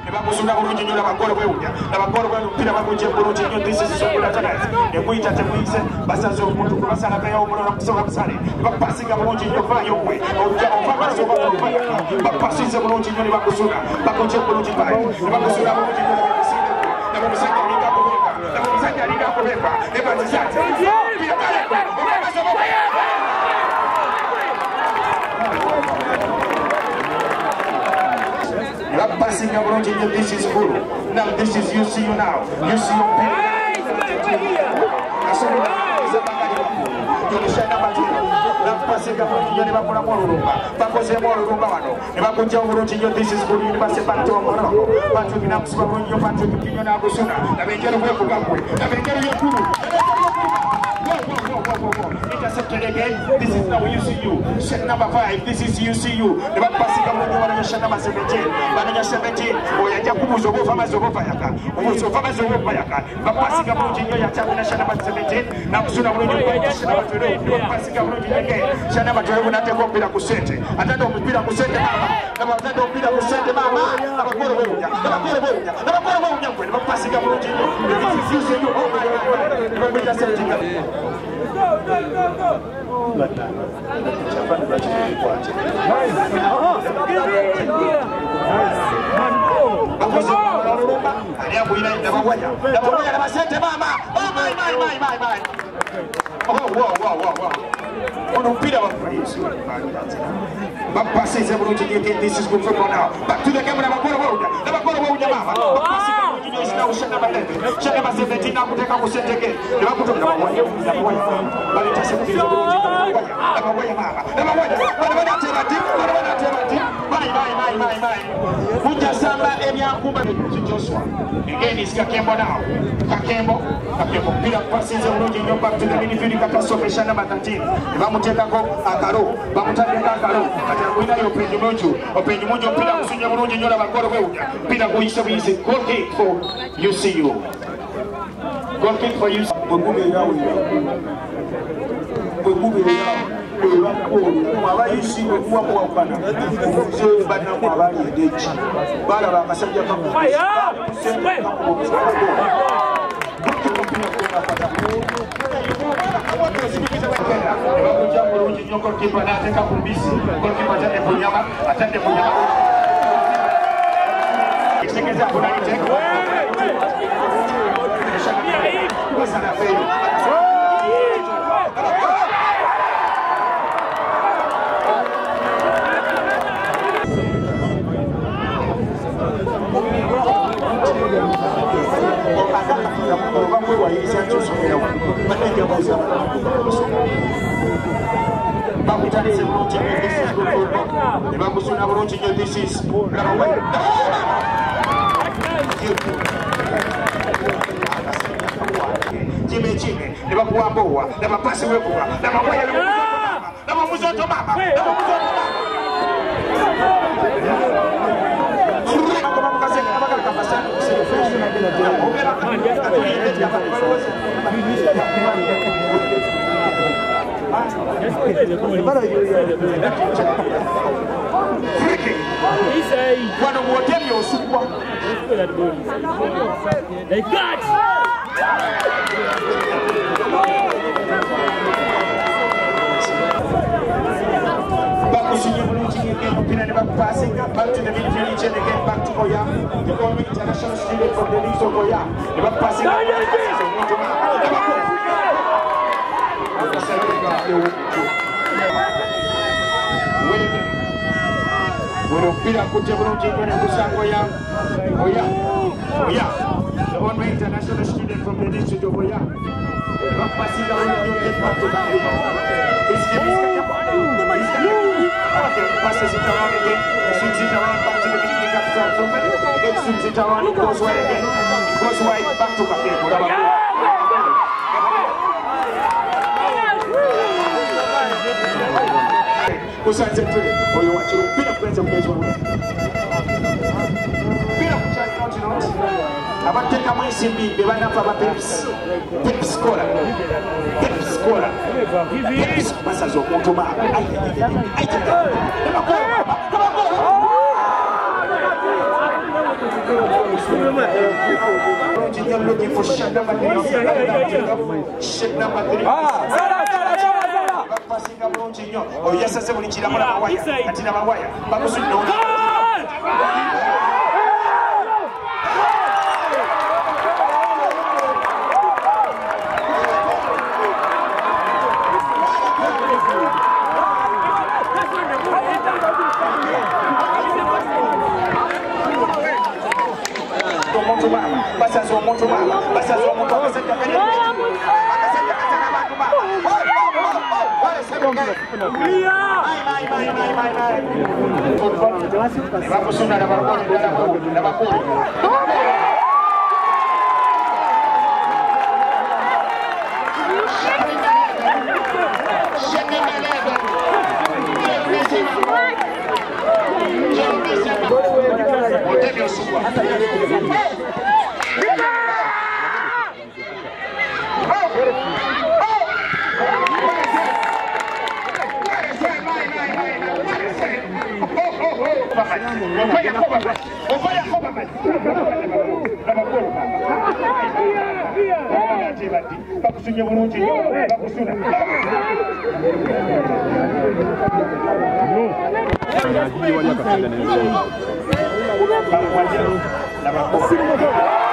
Nebakusula bulungi nnyo labagolo bwewunya labagolo bw'omupiira bagujja bulungi nnyo this is Songulatanasi nemuyita temuyise basaze omuntu gwe basalagayo omulala kusobola busale nebapasinga bulungi nnyo vaayo gwe bapasize bulungi nnyo nebakusula bagujja bulungi vaayo nebakusula bulungi nnyo nebamusajja alinga akubeka nebazizate passing around in this is full. Now this is you see you now. You see your pain. Passing around in this is good. You pass it back to a Morocco. Patrick Naps from your Patrick Pinabusuna. I mean, get away from Gambwe. I mean, get away from intercepted again. This is now UCU. Set number 5. This is UCU. The back passing of the number 17. Banana 17. Or Yakubu Zobofa Zobopayaka. Also Fama Zobopayaka. But passing of the Yakubu number 17. Now soon I'm going to passing of the again. Shanama will not take up Kusete. I don't know Pira Kusete Mama. I don't Pira Kusete Mama. I'm passing of the this is UCU. Oh my God. This is good football now. Back to the camera. Again is Kakembo now. Kakembo pila passes back to the midfield catastrophe number 13. Bamuteka ko Akaro, bamuteka Akaro. Atakwina yo Openjumojo pila kusunya bulungi nyola bakoro bwewunya. Pila kuyisa buyise goal kick for UCU. Goal kick for UCU. This is Jimmy, never go aboard, never pass away, never wait, never was on to Mama. One of what you super. They got passing back to the midfield and again back to Oya. The Government International student from the Leagues of Oya. They were passing Pira Kujaburuji and Kusangoya. Oya. The Government International student from the Leagues of Oya. They were passing back to the passes it around again, swings it around back to the beginning capital. So again swings it around, it goes wide again. It goes wide back to Kakembo. Concentrate. Or you want to pin up friends of this one. Pin up chat not. About take away Simbi, the one up about Pips scorer. Pips scorer. Pips passes of Motoma. I You're looking for shot number 3. Shot number 3. Passing up on Gino. Oh, yes, I said, when you have a wire, I didn't have a wire. But was no. No.